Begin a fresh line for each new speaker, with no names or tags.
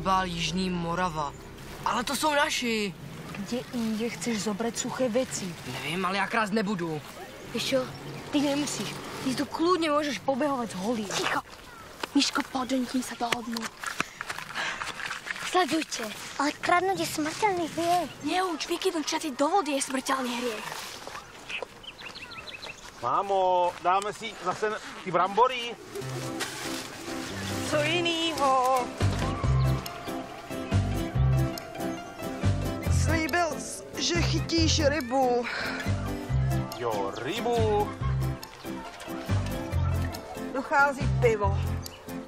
bál Jižní Morava. Ale to jsou naši.
Kde jinde chceš zobrať suché veci?
Nevím, ale já krást nebudu.
Vieš čo? Ty nemusíš. Ty tu kľudne môžeš pobehovať holý.
Ticho. Miško, poď, kým sa dohodnú.
Sledujte, ale kradnúť je smrteľný hriech.
Neuč, vykydnúť čaty do vody je smrteľný hriech.
Mámo, dáme si zase ty brambory?
Co jinýho? Slíbil, že chytíš rybu.
Jo, rybu.
Dochází pivo.